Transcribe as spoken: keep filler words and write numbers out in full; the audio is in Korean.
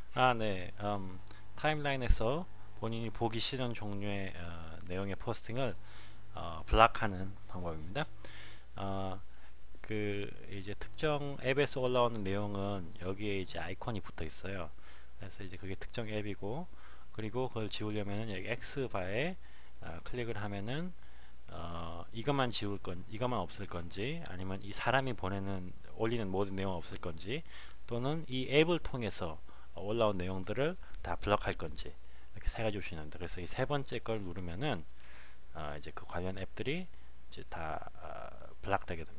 아, 네. 음, 타임라인에서 본인이 보기 싫은 종류의 어, 내용의 포스팅을 어, 블락하는 방법입니다. 어, 그 이제 특정 앱에서 올라오는 내용은 여기에 이제 아이콘이 붙어 있어요. 그래서 이제 그게 특정 앱이고, 그리고 그걸 지우려면은 여기 X바에 어, 클릭을 하면은 어, 이것만 지울 건, 이것만 없을 건지, 아니면 이 사람이 보내는 올리는 모든 내용 없을 건지, 또는 이 앱을 통해서 올라온 내용들을 다 블럭할 건지, 이렇게 세 가지 옵션이 납니다. 그래서 이 세 번째 걸 누르면은 어, 이제 그 관련 앱들이 이제 다 어, 블락되게 됩니다.